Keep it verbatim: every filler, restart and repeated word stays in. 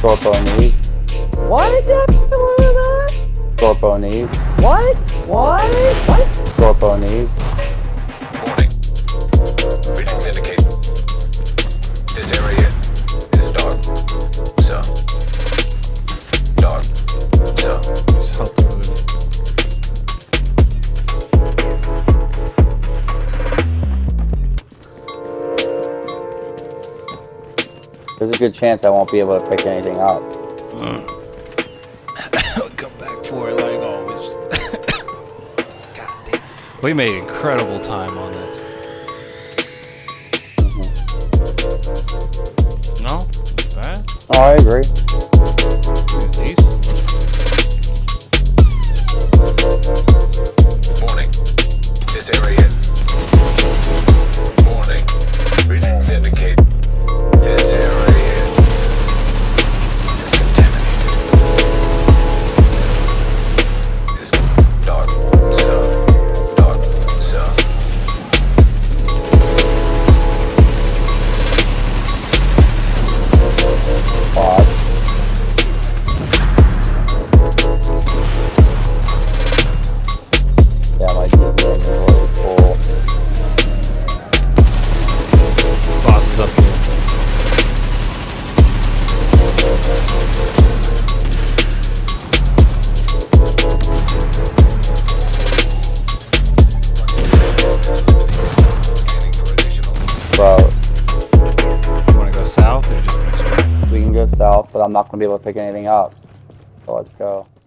Shortbow knees. What? Shortbow knees. What? What? What? Shortbow knees. Warning. Readings indicate this area is dark. So. Dark. So. Just help the mood. There's a good chance I won't be able to pick anything up. Come back for it like always. God damn. We made incredible time on this. No? Not bad? Oh, I agree. It's decent. Warning. This area. Warning. Readings indicate this area is contaminated. It's dark. So. Dark. So. Pause. Yeah, my G P S is really full. Boss is up here. Bro, You wanna go south or just go straight? we can go south, but I'm not going to be able to pick anything up. So let's go.